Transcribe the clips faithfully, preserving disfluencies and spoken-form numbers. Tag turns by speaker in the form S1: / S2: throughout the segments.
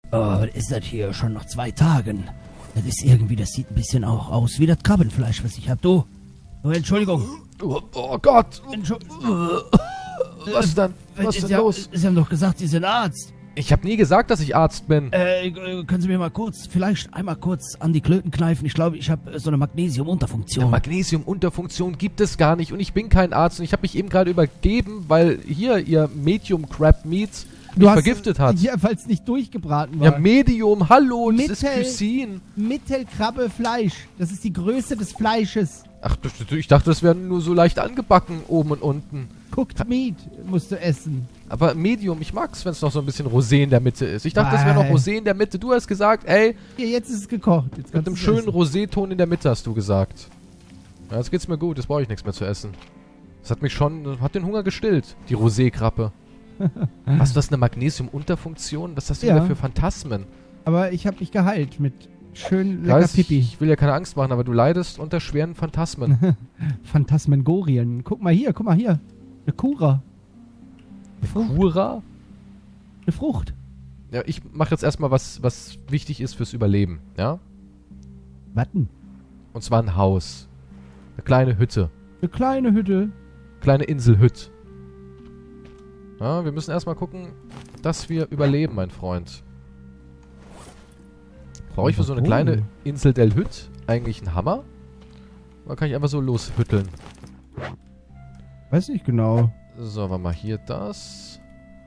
S1: Oh, was ist das hier? Schon noch zwei Tagen. Das ist irgendwie, das sieht ein bisschen auch aus wie das Krabbenfleisch, was ich hab. Du. Oh, Entschuldigung.
S2: Oh, oh Gott.
S1: Entschuldigung.
S2: Was denn? Was ist denn los?
S1: Sie haben doch gesagt, Sie sind Arzt.
S2: Ich habe nie gesagt, dass ich Arzt bin.
S1: Äh, können Sie mir mal kurz, vielleicht einmal kurz an die Klöten kneifen? Ich glaube, ich habe so eine Magnesium-Unterfunktion.
S2: Ja, Magnesium-Unterfunktion gibt es gar nicht und ich bin kein Arzt und ich habe mich eben gerade übergeben, weil hier ihr Medium Crab Meat mich vergiftet hat.
S1: Ja, weil es nicht durchgebraten war.
S2: Ja, Medium, hallo, das ist
S1: Mittel-
S2: Cuisine.
S1: Mittelkrabbe Fleisch. Das ist die Größe des Fleisches.
S2: Ach, das- ich dachte, das wäre nur so leicht angebacken, oben und unten.
S1: Cooked Meat musst du essen.
S2: Aber Medium, ich mag's, wenn es noch so ein bisschen Rosé in der Mitte ist. Ich dachte, das wäre noch
S1: Nein.
S2: Rosé in der Mitte. Du hast gesagt, ey,
S1: Hier, jetzt ist es gekocht. Jetzt
S2: mit
S1: kannst
S2: einem
S1: du's
S2: schönen
S1: essen.
S2: Rosé-Ton in der Mitte hast du gesagt. Ja, jetzt geht's mir gut, jetzt brauche ich nichts mehr zu essen. Das hat mich schon, hat den Hunger gestillt, die Rosé-Krabbe. Hast du das eine Magnesium-Unterfunktion? Was hast du
S1: Ja.
S2: wieder für Phantasmen?
S1: Aber ich habe mich geheilt mit schön
S2: Ich
S1: lecker
S2: weiß, ich,
S1: Pipi.
S2: ich will ja keine Angst machen, aber du leidest unter schweren Phantasmen.
S1: Phantasmagorien. Guck mal hier, guck mal hier. Eine Kura. Eine Frucht.
S2: Kura?
S1: Eine Frucht.
S2: Ja, ich mache jetzt erstmal was, was wichtig ist fürs Überleben, ja?
S1: Watten.
S2: Und zwar ein Haus. Eine kleine Hütte.
S1: Eine kleine Hütte.
S2: Kleine Inselhütte. Ja, wir müssen erstmal gucken, dass wir überleben, mein Freund. Brauche ich für so eine
S1: Oh.
S2: kleine Insel del Hütt eigentlich einen Hammer? Oder kann ich einfach so loshütteln?
S1: Weiß nicht genau.
S2: So, warte mal, hier das.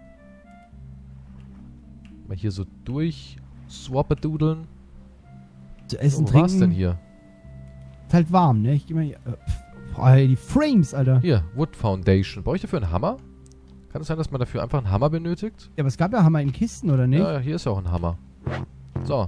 S2: Mal hier so durch swappedudeln.
S1: Zu essen,
S2: So, wo war's
S1: trinken.
S2: denn hier?
S1: Ist halt warm, ne? Ich geh mal hier. Äh, pf, boah, ey, die Frames, Alter.
S2: Hier, Wood Foundation. Brauche ich dafür einen Hammer? Kann es sein, dass man dafür einfach einen Hammer benötigt?
S1: Ja, aber es gab ja Hammer in Kisten, oder nicht?
S2: Ja, hier ist ja auch ein Hammer. So,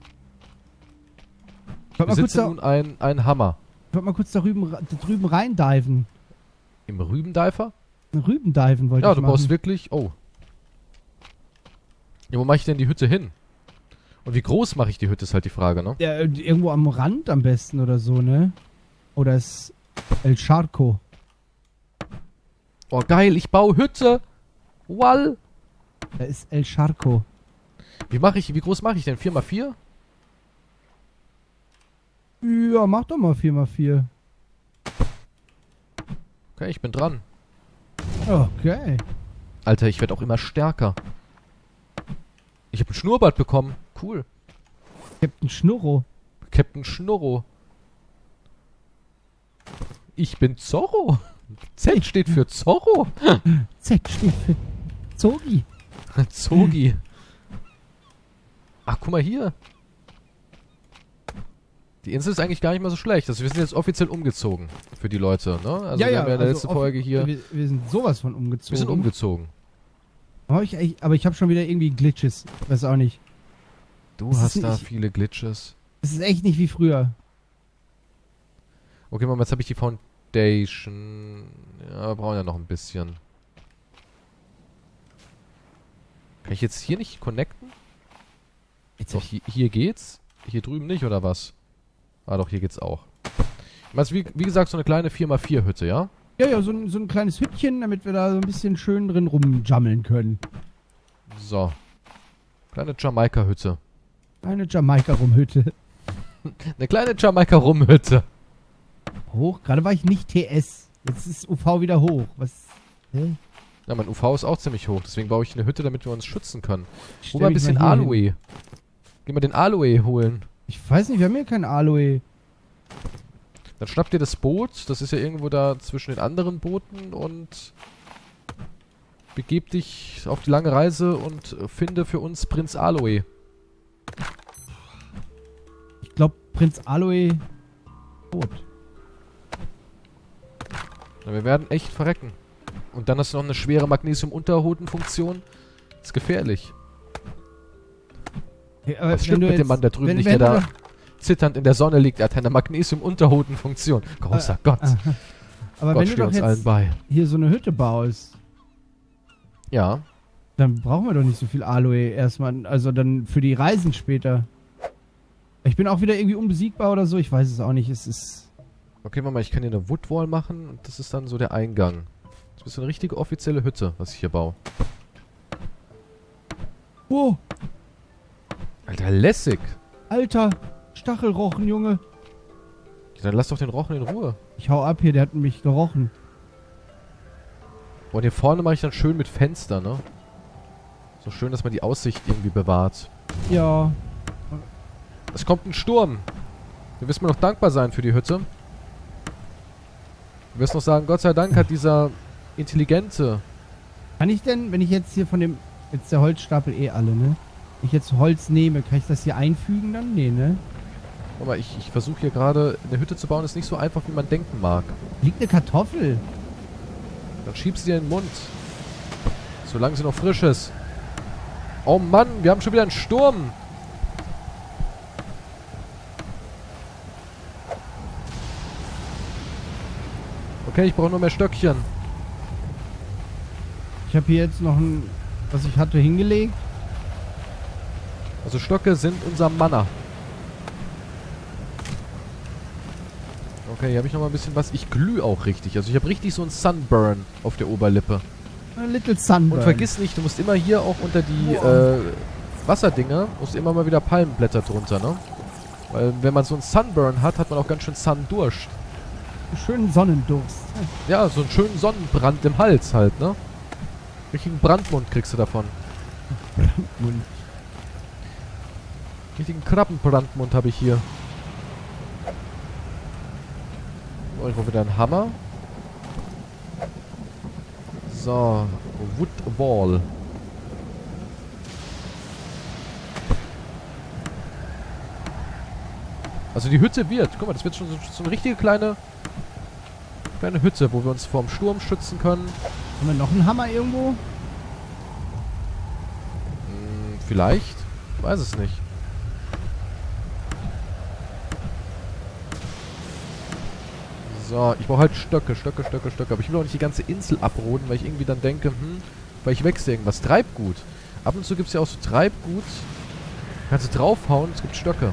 S1: ich wollte
S2: wir
S1: mal, kurz
S2: sitzen
S1: da,
S2: nun ein, ein Hammer.
S1: ich wollt mal kurz da drüben, da drüben reindiven.
S2: Im Rübendiver?
S1: Rübendiven wollte
S2: Ja,
S1: ich
S2: du
S1: machen.
S2: brauchst wirklich... Oh. Ja, wo mache ich denn die Hütte hin? Und wie groß mache ich die Hütte, ist halt die Frage, ne?
S1: Ja, irgendwo am Rand am besten oder so, ne? Oder ist El Charco.
S2: Oh, geil, ich baue Hütte! Wall!
S1: Da ist El Charco.
S2: Wie mache ich, wie groß mache ich denn? vier mal vier?
S1: Ja, mach doch mal vier mal vier.
S2: Okay, ich bin dran.
S1: Okay.
S2: Alter, ich werde auch immer stärker. Ich habe ein Schnurrbart bekommen. Cool.
S1: Captain Schnurro.
S2: Captain Schnurro. Ich bin Zorro. Z steht für Zorro.
S1: Z steht für Zogi.
S2: Zogi. Ach, guck mal hier. Die Insel ist eigentlich gar nicht mal so schlecht. Also wir sind jetzt offiziell umgezogen für die Leute, ne? Also wir haben ja in der
S1: also
S2: letzten
S1: off-
S2: Folge hier...
S1: Wir, wir sind sowas von umgezogen.
S2: Wir sind umgezogen.
S1: Aber ich, eigentlich- aber ich habe schon wieder irgendwie Glitches. Weiß auch nicht.
S2: Du
S1: Das ist
S2: hast da
S1: nicht-
S2: viele Glitches.
S1: Es ist echt nicht wie früher.
S2: Okay, Mama, jetzt habe ich die Foundation. Ja, wir brauchen ja noch ein bisschen. Kann ich jetzt hier nicht connecten?
S1: Jetzt
S2: Doch, hier, hier geht's. Hier drüben nicht, oder was? Ah, doch, hier geht's auch. Also wie, wie gesagt, so eine kleine vier mal vier Hütte, ja?
S1: Ja, ja, so ein, so ein kleines Hüttchen, damit wir da so ein bisschen schön drin rumjammeln können.
S2: So. Kleine Jamaika-Hütte.
S1: Eine Jamaika-Rumhütte.
S2: Eine kleine Jamaika-Rumhütte.
S1: Hoch. Gerade war ich nicht T S. Jetzt ist U V wieder hoch. Was? Hä?
S2: Ja, mein U V ist auch ziemlich hoch. Deswegen baue ich eine Hütte, damit wir uns schützen können.
S1: Ich
S2: Hol
S1: stell
S2: mal ein
S1: mich
S2: bisschen
S1: hier hin.
S2: Aloe. Geh mal den Aloe holen.
S1: Ich weiß nicht, wir haben hier kein Aloe.
S2: Dann schnapp dir das Boot, das ist ja irgendwo da zwischen den anderen Booten und begeb dich auf die lange Reise und finde für uns Prinz Aloe.
S1: Ich glaube, Prinz Aloe tot.
S2: Na, wir werden echt verrecken. Und dann hast du noch eine schwere Magnesium-Unterhodenfunktion. Ist gefährlich.
S1: Okay, aber
S2: Was
S1: wenn
S2: stimmt
S1: du
S2: mit dem
S1: jetzt-
S2: Mann da drüben
S1: wenn-
S2: nicht,
S1: wenn
S2: der
S1: du
S2: da
S1: doch-
S2: zitternd in der Sonne liegt? Er hat eine Magnesium-Unterhodenfunktion. Großer Gott.
S1: Aber
S2: Gott
S1: wenn du
S2: steht
S1: doch
S2: uns allen
S1: jetzt
S2: bei.
S1: hier so eine Hütte baust,
S2: Ja.
S1: dann brauchen wir doch nicht so viel Aloe erstmal. Also dann für die Reisen später. Ich bin auch wieder irgendwie unbesiegbar oder so. Ich weiß es auch nicht. Es ist...
S2: Okay, Mama, ich kann hier eine Woodwall machen und das ist dann so der Eingang. Das ist eine richtige offizielle Hütte, was ich hier baue.
S1: Oh!
S2: Alter, lässig.
S1: Alter, Stachelrochen, Junge.
S2: Ja, dann lass doch den Rochen in Ruhe.
S1: Ich hau ab hier, der hat mich gerochen.
S2: Und hier vorne mache ich dann schön mit Fenster, ne? So schön, dass man die Aussicht irgendwie bewahrt.
S1: Ja.
S2: Es kommt ein Sturm. Wir müssen mir noch dankbar sein für die Hütte. Du wirst noch sagen, Gott sei Dank hat dieser intelligente...
S1: Kann ich denn, wenn ich jetzt hier von dem... Jetzt der Holzstapel eh alle, ne? Wenn ich jetzt Holz nehme, kann ich das hier einfügen dann? Nee, ne?
S2: Aber ich, ich versuche hier gerade eine Hütte zu bauen, ist nicht so einfach, wie man denken mag.
S1: Liegt eine Kartoffel.
S2: Dann schiebst du dir in den Mund. Solange sie noch frisch ist. Oh Mann, wir haben schon wieder einen Sturm. Okay, ich brauche nur mehr Stöckchen.
S1: Ich habe hier jetzt noch ein... Was ich hatte, hingelegt.
S2: Also Stöcke sind unser Manna. Okay, hier habe ich noch mal ein bisschen was. Ich glühe auch richtig. Also ich habe richtig so einen Sunburn auf der Oberlippe.
S1: A little Sunburn.
S2: Und vergiss nicht, du musst immer hier auch unter die äh, Wasserdinger, musst immer mal wieder Palmenblätter drunter, ne? Weil wenn man so einen Sunburn hat, hat man auch ganz schön Sundurst.
S1: Schönen Sonnendurst.
S2: Ja, so einen schönen Sonnenbrand im Hals halt, ne? Richtigen Brandmund kriegst du davon.
S1: Mund.
S2: Richtigen Krabbenbrandmund habe ich hier. Oh, ich brauche wieder einen Hammer. So, Wood Wall. Also die Hütte wird, guck mal, das wird schon so, so eine richtige kleine kleine Hütte, wo wir uns vorm Sturm schützen können.
S1: Haben wir noch einen Hammer irgendwo?
S2: Hm, vielleicht. Ich weiß es nicht. So, ich brauche halt Stöcke, Stöcke, Stöcke, Stöcke. Aber ich will auch nicht die ganze Insel abroden, weil ich irgendwie dann denke, hm, weil ich wechsle irgendwas. Treibgut. Ab und zu gibt es ja auch so Treibgut. Kannst du draufhauen, es gibt Stöcke.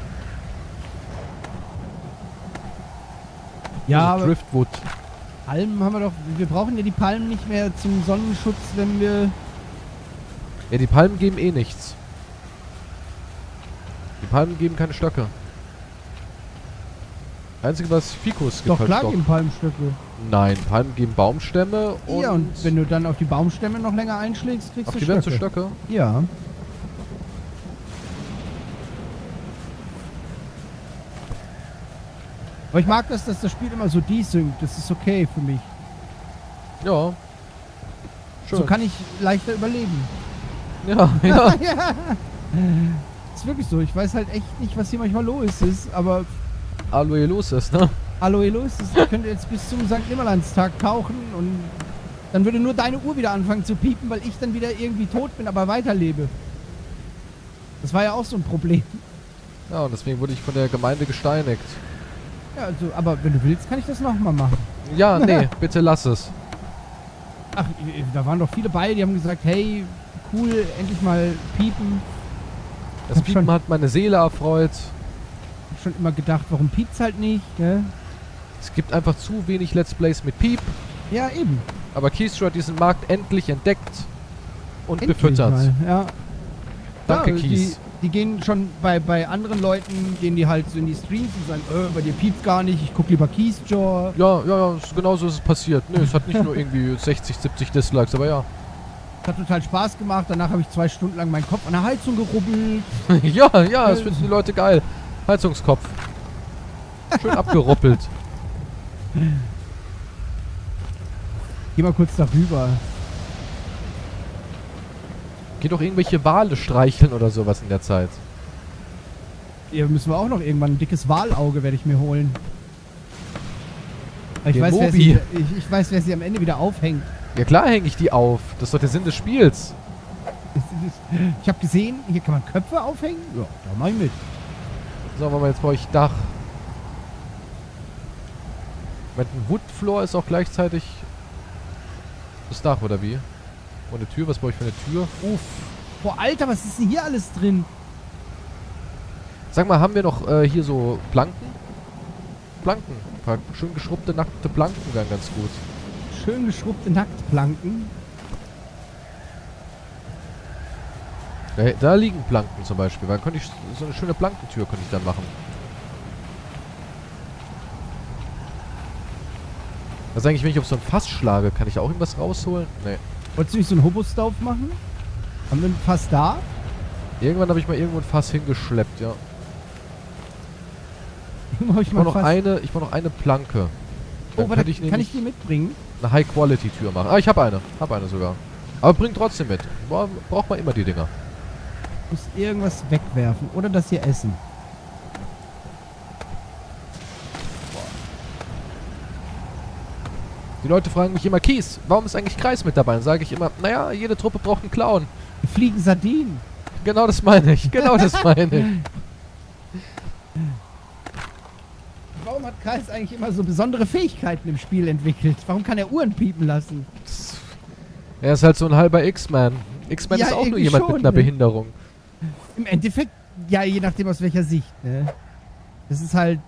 S1: Ja,
S2: also
S1: aber
S2: Driftwood.
S1: Palmen haben wir doch... Wir brauchen ja die Palmen nicht mehr zum Sonnenschutz, wenn wir...
S2: Ja, die Palmen geben eh nichts. Die Palmen geben keine Stöcke. Einzige, was Fikus gibt,
S1: Doch,
S2: halt
S1: klar
S2: Stock.
S1: geben Palmenstöcke.
S2: Nein, Palmen geben Baumstämme und...
S1: Ja, und wenn du dann auf die Baumstämme noch länger einschlägst, kriegst
S2: Ach,
S1: du
S2: die werden
S1: Stöcke.
S2: zu Stöcke?
S1: Ja. Aber ich mag das, dass das Spiel immer so desynkt. Das ist okay für mich.
S2: Ja. Schön.
S1: So kann ich leichter überleben.
S2: Ja, ja.
S1: Ja. Ist wirklich so. Ich weiß halt echt nicht, was hier manchmal los ist, aber
S2: Aloe los ist, ne?
S1: Aloe los ist. Ich könnte jetzt bis zum Sankt Nimmerlandstag tauchen und dann würde nur deine Uhr wieder anfangen zu piepen, weil ich dann wieder irgendwie tot bin, aber weiterlebe. Das war ja auch so ein Problem.
S2: Ja, und deswegen wurde ich von der Gemeinde gesteinigt.
S1: Ja, also, aber wenn du willst, kann ich das nochmal machen.
S2: Ja, nee, bitte lass es.
S1: Ach, da waren doch viele bei, die haben gesagt, hey, cool, endlich mal piepen.
S2: Das
S1: hab
S2: Piepen
S1: schon-
S2: hat meine Seele erfreut.
S1: Ich hab schon immer gedacht, warum piept's halt nicht, ne?
S2: Es gibt einfach zu wenig Let's Plays mit Piep.
S1: Ja, eben.
S2: Aber Keystro hat diesen Markt endlich entdeckt und
S1: Endlich
S2: befüttert.
S1: mal, ja.
S2: Danke,
S1: ja,
S2: Kies.
S1: Die, die gehen schon bei, bei anderen Leuten, gehen die halt so in die Streams und sagen, äh, bei dir piept gar nicht, ich guck lieber Keysjaw.
S2: Ja, ja, ja, es- genauso ist es passiert. Nee, es hat nicht nur irgendwie sechzig, siebzig Dislikes, aber ja.
S1: Hat total Spaß gemacht, danach habe ich zwei Stunden lang meinen Kopf an der Heizung gerubbelt.
S2: ja, ja, das finden die Leute geil. Heizungskopf. Schön abgeruppelt.
S1: Geh mal kurz darüber.
S2: Geh doch irgendwelche Wale streicheln oder sowas in der Zeit.
S1: Hier müssen wir auch noch irgendwann ein dickes Walauge werde ich mir holen. Aber Ich
S2: Den
S1: weiß, wer
S2: Mobi.
S1: sie, ich, ich weiß, wer sie am Ende wieder aufhängt.
S2: Ja klar hänge ich die auf. Das ist doch der Sinn des Spiels.
S1: Ich habe gesehen, hier kann man Köpfe aufhängen. Ja, da mach ich mit.
S2: So, aber jetzt brauche ich Dach. Mit einem Woodfloor ist auch gleichzeitig das Dach, oder wie? Und eine Tür, was brauche ich für eine Tür? Uff.
S1: Boah, Alter, was ist denn hier alles drin?
S2: Sag mal, haben wir noch äh, hier so Planken? Planken. Ein paar schön geschrubbte, nackte Planken wären ganz gut.
S1: Schön geschrubbte Nacktplanken.
S2: Da, da liegen Planken zum Beispiel. Weil könnte ich so eine schöne Plankentür könnte ich dann machen. Was eigentlich, wenn ich auf so ein Fass schlage, kann ich auch irgendwas rausholen? Nee.
S1: Wolltest du nicht so einen Hobostauff machen? Haben wir ein Fass da?
S2: Irgendwann habe ich mal irgendwo ein Fass hingeschleppt, ja.
S1: Irgendwo hab ich
S2: Ich
S1: mal
S2: brauche noch
S1: Fass.
S2: eine, ich brauche noch eine Planke. Dann
S1: Oh, warte,
S2: könnte ich
S1: kann
S2: nämlich
S1: ich die mitbringen?
S2: eine High-Quality-Tür machen. Ah, ich habe eine. Habe eine sogar. Aber bring trotzdem mit. Boah, braucht man immer die Dinger.
S1: Ich muss irgendwas wegwerfen. Oder das hier essen.
S2: Die Leute fragen mich immer, Kies, warum ist eigentlich Kreis mit dabei? Dann sage ich immer, naja, jede Truppe braucht einen Clown.
S1: Fliegen Sardinen.
S2: Genau das meine ich. Genau das meine ich.
S1: Warum hat Kreis eigentlich immer so besondere Fähigkeiten im Spiel entwickelt? Warum kann er Uhren piepen lassen?
S2: Er ist halt so ein halber X-Man. X-Man
S1: Ja,
S2: ist auch nur
S1: irgendwie
S2: jemand
S1: schon,
S2: mit einer
S1: ne?
S2: Behinderung.
S1: Im Endeffekt, ja, je nachdem aus welcher Sicht, ne? Das ist halt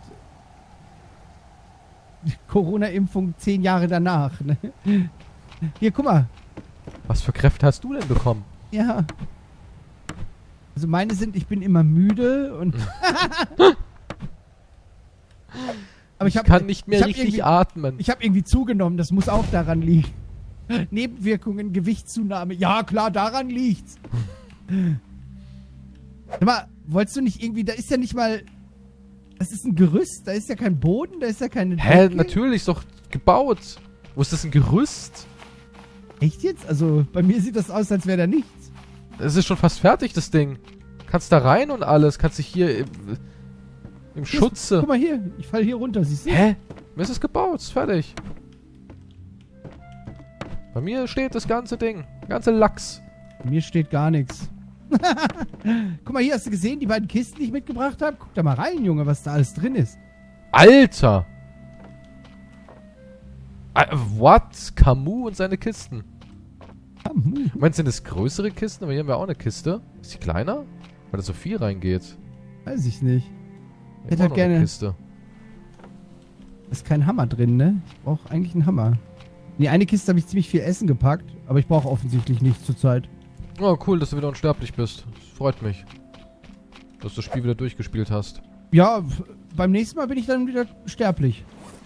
S1: Corona-Impfung zehn Jahre danach, ne? Hier, guck mal.
S2: Was für Kräfte hast du denn bekommen?
S1: Ja. Also meine sind, ich bin immer müde und... Aber
S2: Ich,
S1: hab-
S2: kann nicht mehr
S1: ich hab
S2: richtig
S1: irgendwie-
S2: atmen.
S1: Ich habe irgendwie zugenommen, das muss auch daran liegen. Nebenwirkungen, Gewichtszunahme. Ja, klar, daran liegt's. Sag mal, wolltest du nicht irgendwie, da ist ja nicht mal, das ist ein Gerüst, da ist ja kein Boden, da ist ja keine
S2: Hä,
S1: Decke.
S2: natürlich, ist doch gebaut. Wo ist das, ein Gerüst?
S1: Echt jetzt? Also, bei mir sieht das aus, als wäre da nichts.
S2: Das ist schon fast fertig, das Ding. Kannst da rein und alles. Kannst dich hier im, im
S1: Hier ist-
S2: Schutze...
S1: Guck mal hier, ich fall hier runter, siehst du?
S2: Hä? Mir ist es gebaut, ist fertig. Bei mir steht das ganze Ding. Ganze Lachs.
S1: Bei mir steht gar nichts. Guck mal, hier hast du gesehen, die beiden Kisten, die ich mitgebracht habe? Guck da mal rein, Junge, was da alles drin ist.
S2: Alter! Ah, what? Camus und seine Kisten. Meinst du, sind das größere Kisten? Aber hier haben wir auch eine Kiste. Ist die kleiner? Weil da so viel reingeht.
S1: Weiß ich nicht.
S2: Wir
S1: Hätte
S2: haben
S1: halt
S2: auch noch eine
S1: gerne-
S2: Kiste.
S1: Da ist kein Hammer drin, ne? Ich brauche eigentlich einen Hammer. In die eine Kiste habe ich ziemlich viel Essen gepackt, aber ich brauche offensichtlich nichts zurzeit.
S2: Oh, cool, dass du wieder unsterblich bist. Das freut mich. Dass du das Spiel wieder durchgespielt hast.
S1: Ja, f- beim nächsten Mal bin ich dann wieder sterblich.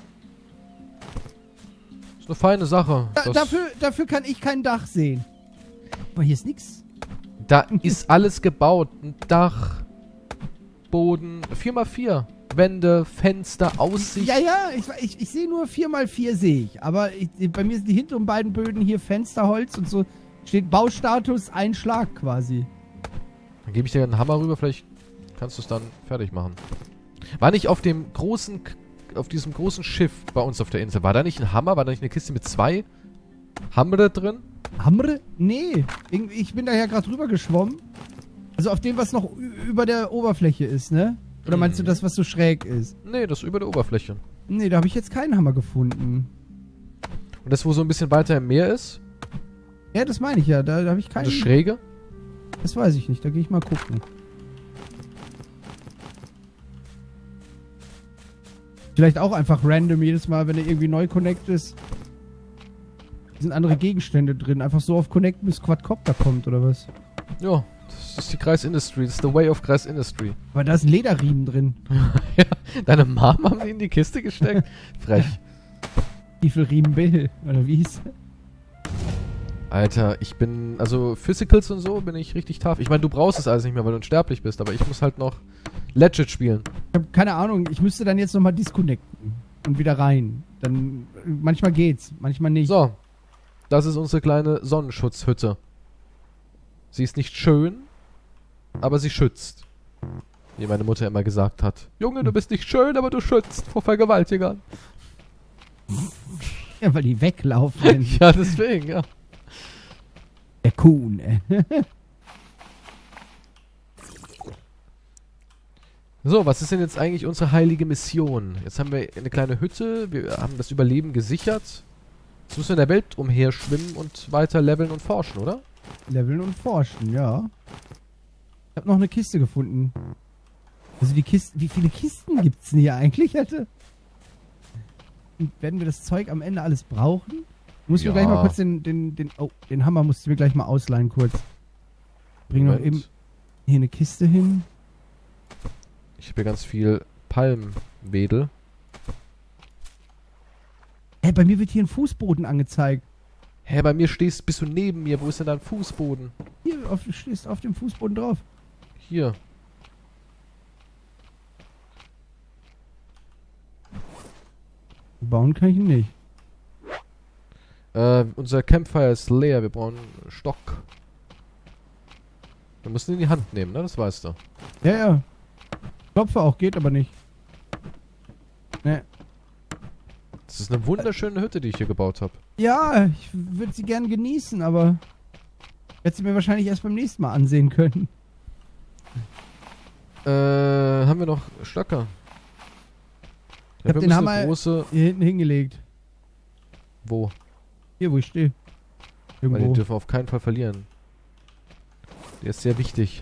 S2: Ist eine feine Sache.
S1: Da,
S2: Das-
S1: dafür, dafür kann ich kein Dach sehen. Aber hier ist nix.
S2: Da ist alles gebaut. Ein Dach, Boden, vier mal vier. Wände, Fenster, Aussicht.
S1: Ja, ja, ich, ich, ich sehe nur vier mal vier sehe ich. Aber ich, bei mir sind die hinteren beiden Böden hier Fensterholz und so steht Baustatus ein Schlag quasi.
S2: Dann gebe ich dir einen Hammer rüber, vielleicht kannst du es dann fertig machen. War nicht auf dem großen, K- auf diesem großen Schiff bei uns auf der Insel, war da nicht ein Hammer? War da nicht eine Kiste mit zwei Hammer drin?
S1: Hamre? Nee. Irgendwie- Ich bin da ja gerade rüber geschwommen. Also auf dem, was noch ü- über der Oberfläche ist, ne? Oder meinst du das, was so schräg ist?
S2: Nee, das ist über der Oberfläche.
S1: Nee, da habe ich jetzt keinen Hammer gefunden.
S2: Und das, wo so ein bisschen weiter im Meer ist?
S1: Ja, das meine ich ja. Da, da habe ich
S2: Und
S1: keinen.
S2: das Schräge?
S1: Das weiß ich nicht. Da gehe ich mal gucken. Vielleicht auch einfach random jedes Mal, wenn er irgendwie neu connectest. Sind andere Gegenstände drin. Einfach so auf Connect bis Quadcopter kommt oder was?
S2: Ja, das ist die Kreis Industry. Das ist the way of Kreis Industry.
S1: Aber da ist ein Lederriemen drin.
S2: Ja, deine Mom haben die in die Kiste gesteckt? Frech.
S1: Stiefelriemen Bill. Oder wie hieß?
S2: Alter, ich bin, also Physicals und so bin ich richtig tough. Ich meine, du brauchst es alles nicht mehr, weil du unsterblich bist, aber ich muss halt noch Legit spielen.
S1: Ich habe keine Ahnung. Ich müsste dann jetzt nochmal disconnecten. Und wieder rein. Dann, äh, manchmal geht's. Manchmal nicht.
S2: So, das ist unsere kleine Sonnenschutzhütte. Sie ist nicht schön, aber sie schützt. Wie meine Mutter immer gesagt hat. Junge, du bist nicht schön, aber du schützt vor Vergewaltigern.
S1: Ja, weil die weglaufen.
S2: Ja, deswegen, ja.
S1: Der Kuhn, ey.
S2: So, was ist denn jetzt eigentlich unsere heilige Mission? Jetzt haben wir eine kleine Hütte, wir haben das Überleben gesichert. Jetzt müssen wir in der Welt umherschwimmen und weiter leveln und forschen, oder?
S1: Leveln und forschen, ja. Ich habe noch eine Kiste gefunden. Also die Kisten, wie viele Kisten gibt's denn hier eigentlich, Alter? Und werden wir das Zeug am Ende alles brauchen? Du musst
S2: Ja.
S1: mir gleich mal kurz den, den, den, oh, den Hammer musst du mir gleich mal ausleihen kurz. Bring noch
S2: Moment.
S1: eben, Hier eine Kiste hin.
S2: Ich habe hier ganz viel Palmwedel.
S1: Ey, bei mir wird hier ein Fußboden angezeigt.
S2: Hä, bei mir stehst, bist du neben mir. Wo ist denn dein Fußboden?
S1: Hier, auf, du stehst auf dem Fußboden drauf.
S2: Hier.
S1: Bauen kann ich ihn nicht.
S2: Äh, unser Campfire ist leer. Wir brauchen einen Stock. Wir müssen ihn in die Hand nehmen, ne? Das weißt du.
S1: Ja, ja. Klopfe auch, geht aber nicht. Ne.
S2: Das ist eine wunderschöne Hütte, die ich hier gebaut habe.
S1: Ja, ich würde sie gern genießen, aber werde sie mir wahrscheinlich erst beim nächsten Mal ansehen können.
S2: Äh, haben wir noch Stöcker?
S1: Ich hab
S2: wir
S1: den
S2: müssen
S1: Hammer
S2: eine große...
S1: hier hinten hingelegt.
S2: Wo?
S1: Hier, wo ich stehe.
S2: Weil
S1: Irgendwo.
S2: den dürfen wir auf keinen Fall verlieren. Der ist sehr wichtig.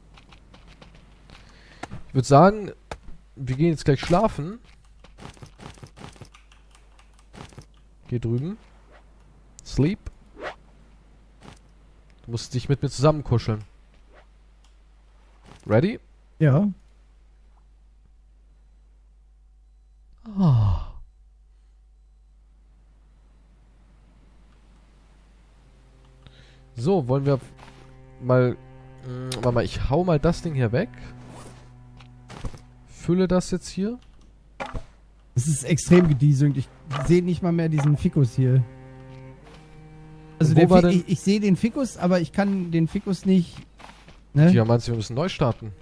S2: Ich würde sagen, wir gehen jetzt gleich schlafen. Geh drüben. Sleep. Du musst dich mit mir zusammen kuscheln. Ready?
S1: Ja.
S2: Oh. So, wollen wir mal... Mh, warte mal, ich hau mal das Ding hier weg. Fülle das jetzt hier.
S1: Es ist extrem gedieselt. Ich sehe nicht mal mehr diesen Fikus hier. Also
S2: Und wo
S1: der
S2: war
S1: Fi
S2: denn-
S1: ich, ich sehe den Fikus, aber ich kann den Fikus nicht... Ne?
S2: Ja, meinst du, wir müssen neu starten?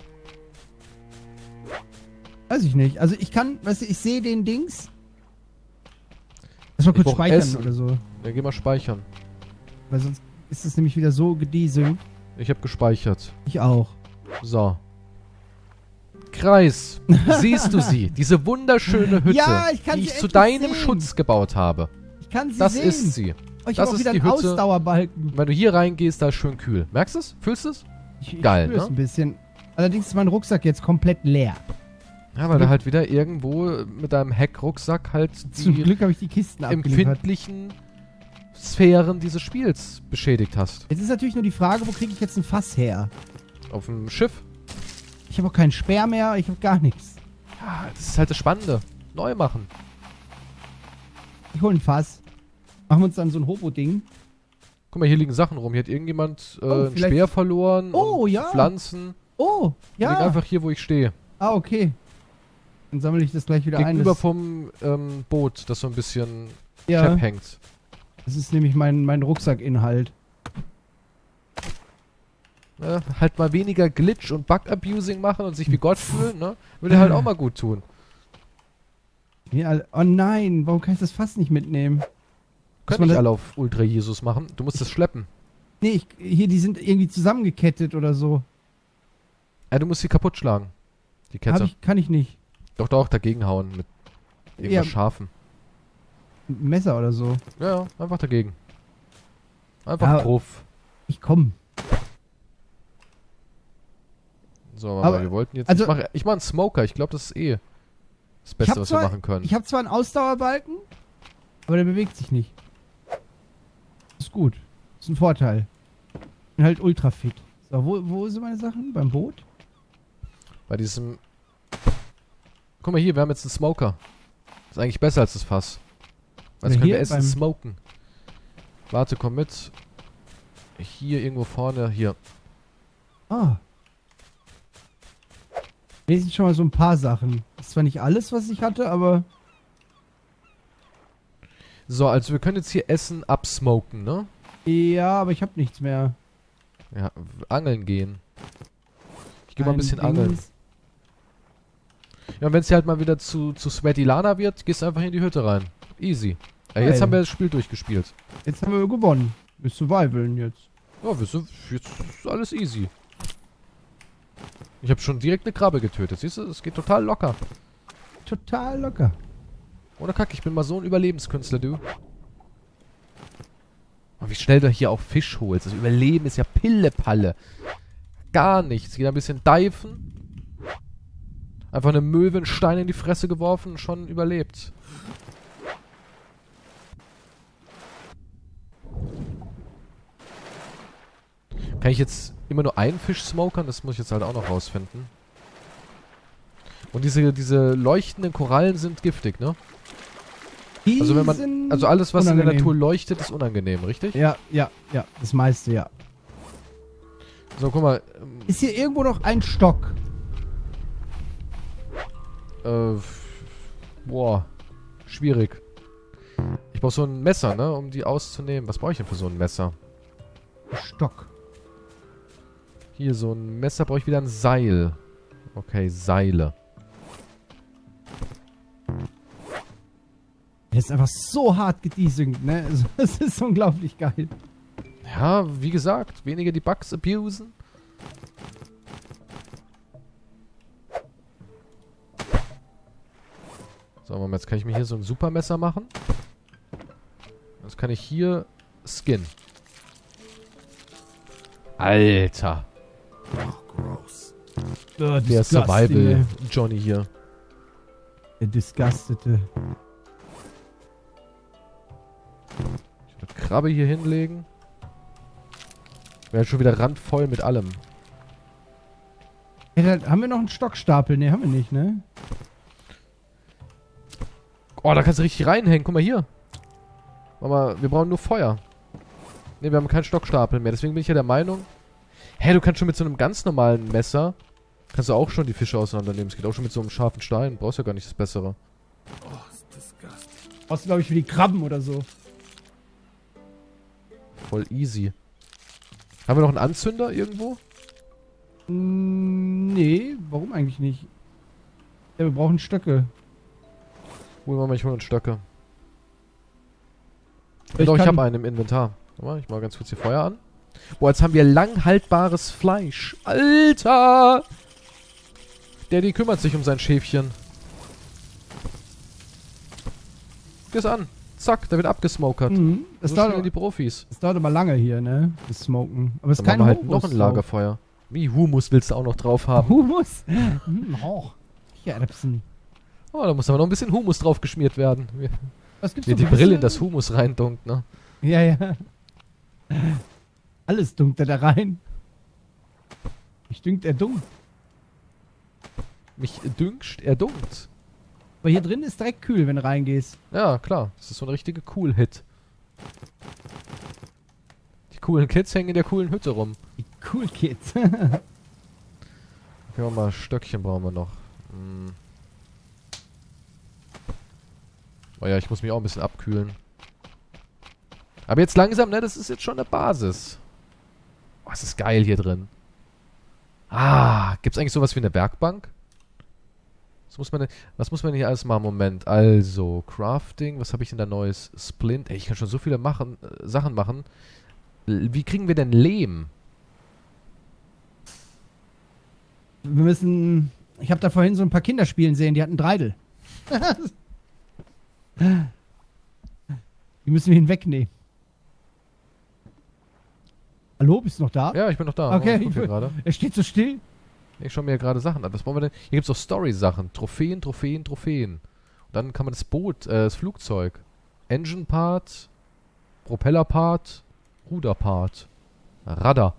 S1: Weiß ich nicht. Also ich kann, weißt du, ich sehe den Dings. Lass mal
S2: Ich
S1: kurz
S2: brauch
S1: speichern
S2: Essen.
S1: oder so.
S2: Dann geh mal speichern.
S1: Weil sonst ist es nämlich wieder so gedieselt.
S2: Ich habe gespeichert.
S1: Ich auch.
S2: So. Kreis. Siehst du sie? Diese wunderschöne Hütte,
S1: Ja, ich kann
S2: die
S1: sie
S2: ich zu
S1: endlich
S2: deinem
S1: sehen.
S2: Schutz gebaut habe.
S1: Ich kann sie
S2: Das
S1: sehen.
S2: ist sie.
S1: Oh, ich
S2: das
S1: habe auch
S2: ist
S1: wieder
S2: die
S1: einen
S2: Hütte.
S1: Ausdauerbalken.
S2: Wenn du hier reingehst, da ist schön kühl. Merkst du es? Fühlst du es?
S1: Ich, ich
S2: Geil,
S1: spür's
S2: ne?
S1: ein bisschen. Allerdings ist mein Rucksack jetzt komplett leer.
S2: Ja, weil du halt wieder irgendwo mit deinem Heckrucksack halt
S1: Zum
S2: die
S1: Glück habe ich die Kisten abgeliefert.
S2: empfindlichen Sphären dieses Spiels beschädigt hast.
S1: Jetzt ist natürlich nur die Frage, wo kriege ich jetzt ein Fass her?
S2: Auf dem Schiff.
S1: Ich habe auch keinen Speer mehr, ich habe gar nichts.
S2: Ja, das ist halt das Spannende. Neu machen.
S1: Ich hole ein Fass. Machen wir uns dann so ein Hobo-Ding.
S2: Guck mal, hier liegen Sachen rum. Hier hat irgendjemand äh,
S1: Oh,
S2: einen
S1: vielleicht-
S2: Speer verloren.
S1: Oh,
S2: und
S1: ja.
S2: Pflanzen.
S1: Oh,
S2: Die liegen
S1: ja.
S2: einfach hier, wo ich stehe.
S1: Ah, okay. Dann sammle ich das gleich wieder
S2: Gegenüber
S1: ein. Das,
S2: vom ähm, Boot, das so ein bisschen
S1: ja,
S2: schepp hängt.
S1: das ist nämlich mein, mein Rucksackinhalt.
S2: Ne? Halt mal weniger Glitch und Bug-Abusing machen und sich wie Gott fühlen, ne? Würde halt auch mal gut tun.
S1: Ja, oh nein, warum kann ich das Fass nicht mitnehmen?
S2: Können
S1: man
S2: nicht
S1: das-
S2: alle auf Ultra Jesus machen. Du musst es schleppen.
S1: Nee, ich, hier, die sind irgendwie zusammengekettet oder so.
S2: Ja, du musst sie kaputt schlagen. Die
S1: Hab
S2: Kette.
S1: ich, kann ich nicht.
S2: Doch, doch, dagegen hauen mit irgendwas
S1: Ja.
S2: Scharfem.
S1: Mit einem Messer oder so.
S2: Ja, ja, einfach dagegen. Einfach
S1: Aber-
S2: drauf.
S1: Ich komm.
S2: So, warte
S1: aber-
S2: mal, wir wollten jetzt...
S1: also-
S2: ich mache ich mach einen Smoker. Ich glaube, das ist eh das
S1: Ich
S2: Beste,
S1: hab
S2: was
S1: zwar-
S2: wir machen können.
S1: Ich habe zwar einen Ausdauerbalken, aber der bewegt sich nicht. Ist gut. Ist ein Vorteil. Bin halt ultra fit. So, wo, wo sind meine Sachen? Beim Boot?
S2: Bei diesem... Guck mal hier, wir haben jetzt einen Smoker. Das ist eigentlich besser als das Fass. Also
S1: Oder
S2: können
S1: hier
S2: wir Essen
S1: beim-
S2: smoken. Warte, komm mit. Hier irgendwo vorne, hier.
S1: Ah. Hier sind schon mal so ein paar Sachen. Ist zwar nicht alles, was ich hatte, aber...
S2: So, also wir können jetzt hier Essen absmoken, ne?
S1: Ja, aber ich habe nichts mehr.
S2: Ja, w- angeln gehen. Ich geh mal ein
S1: Ein
S2: bisschen
S1: Ding
S2: angeln.
S1: ist-
S2: Ja, und wenn es hier halt mal wieder zu, zu Sweaty Lana wird, gehst du einfach in die Hütte rein. Easy. Ja, jetzt
S1: Geil.
S2: haben wir das Spiel durchgespielt.
S1: Jetzt haben wir gewonnen. Wir survivalen jetzt.
S2: Ja, wir sind, jetzt ist alles easy. Ich habe schon direkt eine Krabbe getötet. Siehst du, es geht total locker.
S1: Total locker.
S2: Oder Kack, ich bin mal so ein Überlebenskünstler, du. Und wie schnell du hier auch Fisch holst. Das Überleben ist ja Pillepalle. Gar nichts. Geht ein bisschen diven. Einfach eine Möwe einen Stein in die Fresse geworfen und schon überlebt. Kann ich jetzt immer nur einen Fisch smokern? Das muss ich jetzt halt auch noch rausfinden. Und diese, diese leuchtenden Korallen sind giftig, ne?
S1: Die
S2: Also wenn man,
S1: sind
S2: also alles, was in der
S1: unangenehm.
S2: Natur leuchtet, ist unangenehm, richtig?
S1: Ja, ja, ja. Das meiste, ja.
S2: So, guck mal. ähm,
S1: Ist hier irgendwo noch ein Stock?
S2: Äh, boah, schwierig. Ich brauche so ein Messer, ne, um die auszunehmen. Was brauche ich denn für so ein Messer?
S1: Stock.
S2: Hier, so ein Messer brauche ich wieder ein Seil. Okay, Seile.
S1: Der ist einfach so hart gedieselt, ne? Also, das ist unglaublich geil.
S2: Ja, wie gesagt, weniger die Bugs abusen. So, Moment, jetzt kann ich mir hier so ein Supermesser machen. Jetzt kann ich hier Skin. Alter.
S1: Oh,
S2: Der Survival Johnny hier.
S1: Der Disgustete.
S2: Ich würde Krabbe hier hinlegen. Wäre schon wieder randvoll mit allem.
S1: Ja, da, haben wir noch einen Stockstapel? Ne, haben wir nicht, ne?
S2: Oh, da kannst du richtig reinhängen. Guck mal hier. Mama, wir brauchen nur Feuer. Ne, wir haben keinen Stockstapel mehr. Deswegen bin ich ja der Meinung... Hä, du kannst schon mit so einem ganz normalen Messer... Kannst du auch schon die Fische auseinandernehmen. Es geht auch schon mit so einem scharfen Stein. Du brauchst ja gar nicht das Bessere.
S1: Brauchst du, glaube ich, für die Krabben oder so.
S2: Voll easy. Haben wir noch einen Anzünder irgendwo?
S1: Mm, nee, warum eigentlich nicht? Ja, wir brauchen Stöcke.
S2: Holen wir mal, ich hole einen Stöcke.
S1: Ich
S2: Doch, ich
S1: kann-
S2: habe einen im Inventar. Warte mal, ich mal ganz kurz hier Feuer an. Boah, jetzt haben wir lang haltbares Fleisch. Alter! Der, die kümmert sich um sein Schäfchen. Guck es an. Zack, der wird abgesmokert.
S1: Mhm. Das,
S2: So
S1: dauert,
S2: schnell die Profis.
S1: das dauert aber lange hier, ne? Das Smoken. Aber es ist
S2: Dann
S1: kein
S2: machen wir halt
S1: Humus
S2: noch ein
S1: drauf.
S2: Lagerfeuer. Wie Humus willst du auch noch drauf haben?
S1: Humus? Hm, hoch. Hier, Erbsen.
S2: Oh, da muss aber noch ein bisschen Humus drauf geschmiert werden. Wie
S1: Was gibt's
S2: wie
S1: noch?
S2: die
S1: Ein
S2: Brille in
S1: bisschen-
S2: das Humus reindunkt, ne?
S1: Ja, ja. Alles dunkt er da rein. Ich dünkt er dumm.
S2: Mich düngscht, er dunkt.
S1: Aber hier drin ist direkt kühl, wenn du reingehst.
S2: Ja, klar. Das ist so ein richtiger Cool-Hit. Die coolen Kids hängen in der coolen Hütte rum.
S1: Die Cool Kids.
S2: Okay, warte mal, Stöckchen brauchen wir noch. Hm. Oh ja, ich muss mich auch ein bisschen abkühlen. Aber jetzt langsam, ne? Das ist jetzt schon eine Basis. Oh, es ist geil hier drin. Ah, gibt's eigentlich sowas wie eine Werkbank? Was muss man denn, was muss man hier alles machen? Moment. Also, Crafting, was habe ich denn da Neues? Splint. Ey, ich kann schon so viele machen, äh, Sachen machen. L wie kriegen wir denn Lehm?
S1: Wir müssen... Ich habe da vorhin so ein paar Kinder spielen sehen, die hatten Dreidel. Die müssen wir hinwegnehmen. Hallo, bist du noch da?
S2: Ja, ich bin noch da.
S1: Okay,
S2: Oh, ich guck hier gerade.
S1: Er steht so still.
S2: Ich schaue mir ja gerade Sachen an. Was brauchen wir denn? Hier gibt es auch Story-Sachen. Trophäen, Trophäen, Trophäen. Und dann kann man das Boot, äh, das Flugzeug. Engine-Part, Propeller-Part, Ruder-Part, Radar.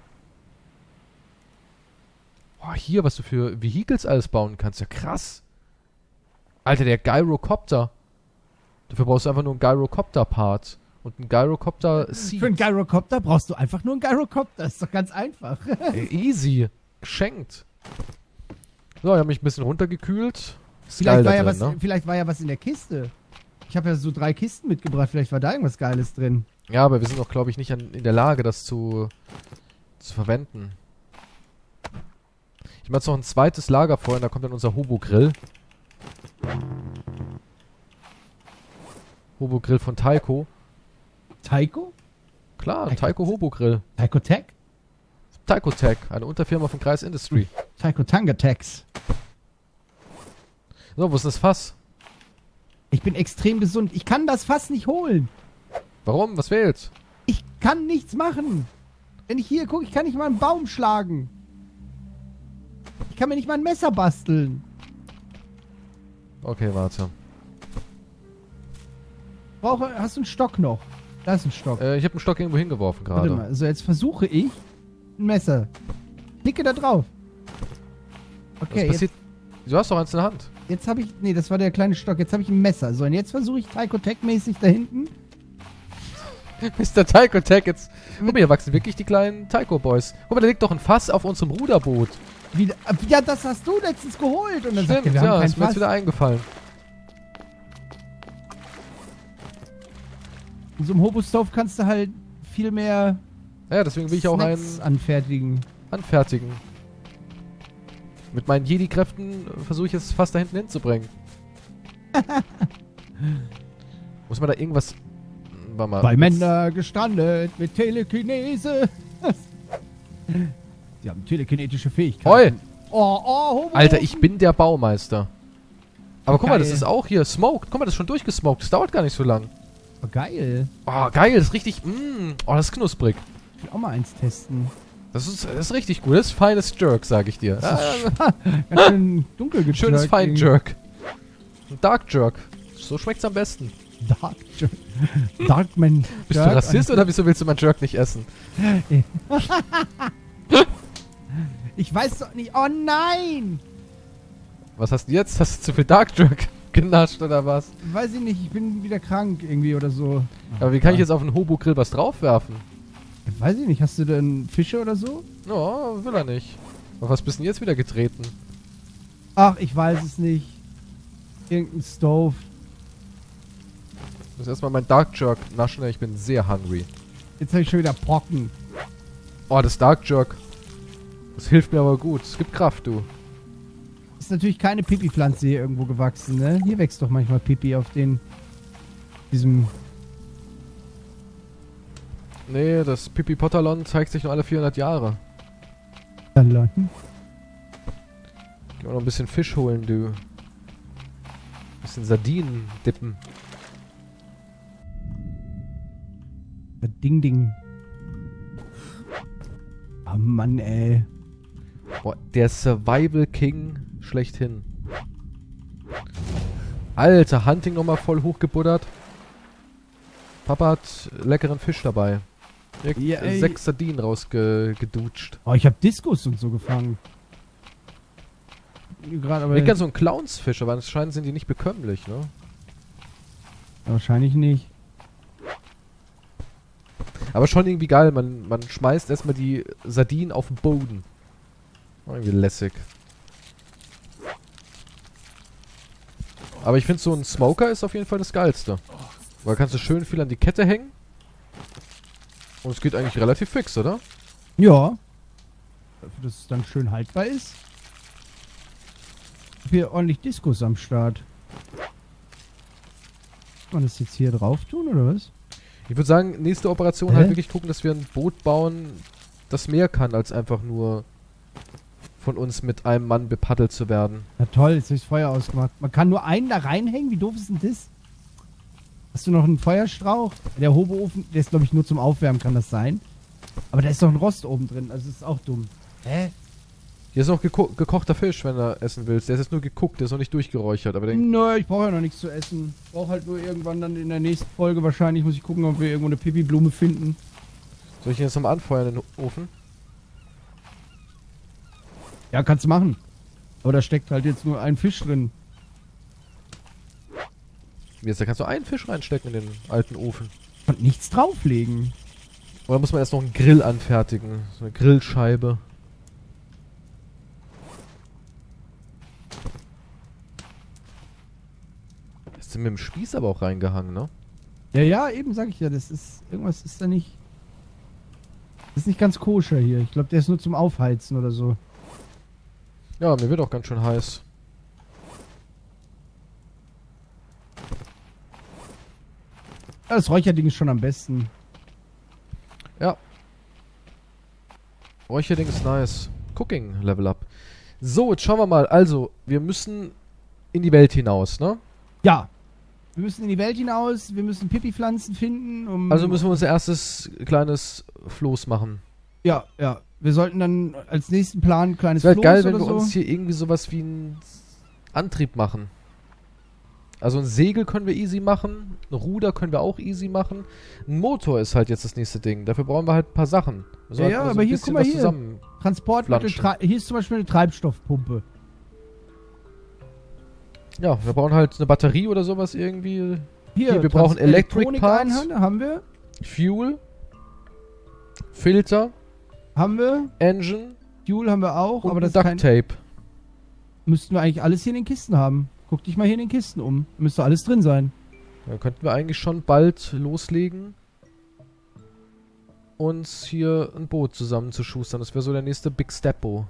S2: Oh, hier, was du für Vehicles alles bauen kannst. Ja, krass. Alter, der Gyrocopter. Dafür brauchst du einfach nur einen Gyrocopter-Part. Und einen Gyrocopter-Seat.
S1: Für einen Gyrocopter brauchst du einfach nur einen Gyrocopter. Ist doch ganz einfach.
S2: Ey, easy. Geschenkt. So, ich habe mich ein bisschen runtergekühlt. Ist
S1: Vielleicht
S2: geil
S1: war,
S2: da
S1: ja
S2: drin,
S1: was,
S2: ne?
S1: vielleicht war ja was in der Kiste. Ich habe ja so drei Kisten mitgebracht. Vielleicht war da irgendwas Geiles drin.
S2: Ja, aber wir sind noch, glaube ich, nicht an, in der Lage, das zu, zu verwenden. Ich mache jetzt noch ein zweites Lagerfeuer und da kommt dann unser Hobo-Grill. Hobo-Grill von Taiko.
S1: Taiko?
S2: Klar,
S1: Taiko-
S2: Taiko Hobo-Grill.
S1: Taiko Tech?
S2: Taiko Tech, eine Unterfirma von Kreis Industry.
S1: Taiko Tangatex.
S2: So, wo ist das Fass?
S1: Ich bin extrem gesund. Ich kann das Fass nicht holen.
S2: Warum? Was fehlt?
S1: Ich kann nichts machen. Wenn ich hier gucke, ich kann nicht mal einen Baum schlagen. Ich kann mir nicht mal ein Messer basteln.
S2: Okay, warte.
S1: Brauche, hast du einen Stock noch? Da ist ein Stock.
S2: Äh, ich habe einen Stock irgendwo hingeworfen
S1: Warte
S2: gerade.
S1: mal, also jetzt versuche ich, Ein Messer. Klicke da drauf.
S2: Was
S1: Okay, jetzt,
S2: passiert? Du hast doch eins in der Hand.
S1: jetzt habe ich... Nee, das war der kleine Stock. Jetzt habe ich ein Messer. So, und jetzt versuche ich Taiko Tech-mäßig da hinten.
S2: Mister Taiko Tech, jetzt... Guck mal, hier wachsen wirklich die kleinen Taiko Boys. Guck mal, da liegt doch ein Fass auf unserem Ruderboot.
S1: Wieder, ja, das hast du letztens geholt. Und dann sagt
S2: Stimmt,
S1: er, wir
S2: ja,
S1: haben kein
S2: ist mir jetzt
S1: Fass.
S2: wieder eingefallen.
S1: In so einem Hobostove kannst du halt viel mehr
S2: Ja, deswegen will ich auch
S1: Snacks
S2: einen
S1: anfertigen.
S2: anfertigen. Mit meinen Jedi-Kräften versuche ich es fast da hinten hinzubringen. Muss man da irgendwas... Warte mal.
S1: Bei Männer gestrandet mit Telekinese. Sie haben telekinetische Fähigkeiten. Oh, oh, Hobo.
S2: Alter, ich bin der Baumeister. Aber guck mal, das
S1: Geil.
S2: ist auch hier smoked. Guck mal, das ist schon durchgesmoked. Das dauert gar nicht so lang.
S1: Oh, geil.
S2: Oh, geil, das ist richtig... Mm, oh, das ist knusprig.
S1: Ich will auch mal eins testen.
S2: Das ist, das ist richtig gut. Das ist feines Jerk, sag ich dir.
S1: Das
S2: Ah,
S1: ist ganz schön dunkel gejirkt.
S2: schönes Fein
S1: irgendwie.
S2: Jerk. Ein Dark Jerk. So schmeckt's am besten.
S1: Dark Jerk. Darkman.
S2: Bist du Rassist oder wieso willst du mein Jerk nicht essen?
S1: Ich weiß doch nicht. Oh nein!
S2: Was hast du jetzt? Hast du zu viel Dark Jerk genascht oder was?
S1: Weiß ich nicht. Ich bin wieder krank irgendwie oder so.
S2: Aber wie kann ich jetzt auf einen Hobo-Grill was draufwerfen?
S1: Weiß ich nicht. Hast du denn Fische oder so?
S2: No, will er nicht. Auf was bist du denn jetzt wieder getreten?
S1: Ach, ich weiß es nicht. Irgendein Stove.
S2: Ich muss erstmal mein Dark Jerk naschen, ich bin sehr hungry.
S1: Jetzt habe ich schon wieder Brocken.
S2: Oh, das Dark Jerk. Das hilft mir aber gut. Es gibt Kraft, du.
S1: Ist natürlich keine Pipi-Pflanze hier irgendwo gewachsen, ne? Hier wächst doch manchmal Pipi auf den... diesem...
S2: Nee, das Pipi Potterlon zeigt sich nur alle vierhundert Jahre.
S1: Salon.
S2: Gehen wir noch ein bisschen Fisch holen, du. Ein bisschen Sardinen dippen.
S1: Ding, ding. Oh Mann, ey.
S2: Boah, der Survival King schlechthin. Alter, Hunting nochmal voll hochgebuddert. Papa hat leckeren Fisch dabei. Direkt
S1: Ja,
S2: äh,
S1: ey.
S2: sechs Sardinen rausgedutscht.
S1: Oh, ich habe Diskus und so gefangen. Gerade aber...
S2: Ich kann so einen Clownsfisch, aber anscheinend sind die nicht bekömmlich, ne?
S1: Wahrscheinlich nicht.
S2: Aber schon irgendwie geil, man, man schmeißt erstmal die Sardinen auf den Boden. Irgendwie lässig. Aber ich finde, so ein Smoker ist auf jeden Fall das Geilste. Weil kannst du schön viel an die Kette hängen. Und es geht eigentlich relativ fix, oder?
S1: Ja. Dafür, dass es dann schön haltbar ist. Ich hab hier ordentlich Diskus am Start. Kann man das jetzt hier drauf tun, oder was?
S2: Ich würde sagen, nächste Operation
S1: Hä?
S2: halt wirklich gucken, dass wir ein Boot bauen, das mehr kann, als einfach nur von uns mit einem Mann bepaddelt zu werden.
S1: Na toll, jetzt habe ich das Feuer ausgemacht. Man kann nur einen da reinhängen? Wie doof ist denn das? Hast du noch einen Feuerstrauch? Der Hoboofen, der ist glaube ich nur zum Aufwärmen, kann das sein? Aber da ist doch ein Rost oben drin, also das ist auch dumm. Hä?
S2: Hier ist noch geko gekochter Fisch, wenn du essen willst. Der ist jetzt nur geguckt, der ist noch nicht durchgeräuchert. Aber den
S1: Nö, ich brauche ja noch nichts zu essen. Ich brauche halt nur irgendwann dann in der nächsten Folge wahrscheinlich, muss ich gucken, ob wir irgendwo eine Pipi-Blume finden.
S2: soll ich ihn jetzt nochmal anfeuern in den Ofen?
S1: Ja, kannst du machen. Aber da steckt halt jetzt nur ein Fisch drin.
S2: Jetzt, da kannst du einen Fisch reinstecken in den alten Ofen.
S1: Und nichts drauflegen.
S2: Oder muss man erst noch einen Grill anfertigen? So eine Grillscheibe. Ist mit dem Spieß aber auch reingehangen, ne?
S1: Ja, ja, eben sag ich ja, das ist, irgendwas ist da nicht, das ist nicht ganz koscher hier. Ich glaube, der ist nur zum Aufheizen oder so.
S2: Ja, mir wird auch ganz schön heiß.
S1: Ja, das Räucherding ist schon am besten.
S2: Ja. Räucherding ist nice. Cooking Level Up. So, jetzt schauen wir mal. Also, wir müssen in die Welt hinaus, ne?
S1: Ja. Wir müssen in die Welt hinaus, wir müssen Pipi-Pflanzen finden, um...
S2: Also müssen wir unser erstes kleines Floß machen.
S1: Ja, ja. Wir sollten dann als nächsten Plan ein kleines
S2: Es wäre
S1: Floß
S2: geil, wenn
S1: oder
S2: wir
S1: so.
S2: uns hier irgendwie sowas wie einen Antrieb machen. Also ein Segel können wir easy machen, ein Ruder können wir auch easy machen. Ein Motor ist halt jetzt das nächste Ding. Dafür brauchen wir halt ein paar Sachen. Wir
S1: Ja,
S2: sollten
S1: ja,
S2: also
S1: aber
S2: ein
S1: hier,
S2: bisschen
S1: guck mal
S2: was
S1: hier.
S2: zusammen.
S1: Transportmittel,
S2: flanschen.
S1: Tre- hier ist zum Beispiel eine Treibstoffpumpe.
S2: Ja, wir brauchen halt eine Batterie oder sowas irgendwie.
S1: Hier,
S2: Hier, wir brauchen Electric Parts.
S1: Elektronik-Einheit haben wir.
S2: Fuel. Filter.
S1: Haben wir.
S2: Engine.
S1: Fuel haben wir auch,
S2: Und
S1: aber das ist
S2: Duct
S1: kein,
S2: Tape.
S1: müssten wir eigentlich alles hier in den Kisten haben. Guck dich mal hier in den Kisten um. Müsste alles drin sein.
S2: Dann könnten wir eigentlich schon bald loslegen, uns hier ein Boot zusammenzuschustern. Das wäre so der nächste Big Steppo.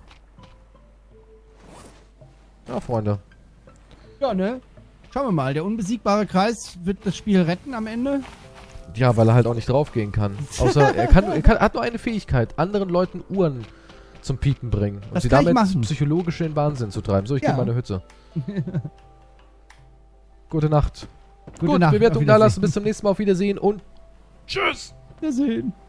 S2: Ja, Freunde.
S1: Ja, ne? Schauen wir mal. Der unbesiegbare Kreis wird das Spiel retten am Ende.
S2: Ja, weil er halt auch nicht draufgehen kann. Außer, er, kann, er kann, hat nur eine Fähigkeit, anderen Leuten Uhren zum Piepen bringen. Und
S1: Das
S2: sie
S1: kann ich
S2: damit
S1: machen.
S2: psychologisch in den Wahnsinn zu treiben. So, ich
S1: Ja.
S2: gehe in meine Hütte. Gute Nacht.
S1: Gute
S2: Gut,
S1: Nacht,
S2: Bewertung
S1: auf
S2: da lassen.
S1: Wiedersehen.
S2: Bis zum nächsten Mal. Auf Wiedersehen und tschüss.
S1: Wiedersehen.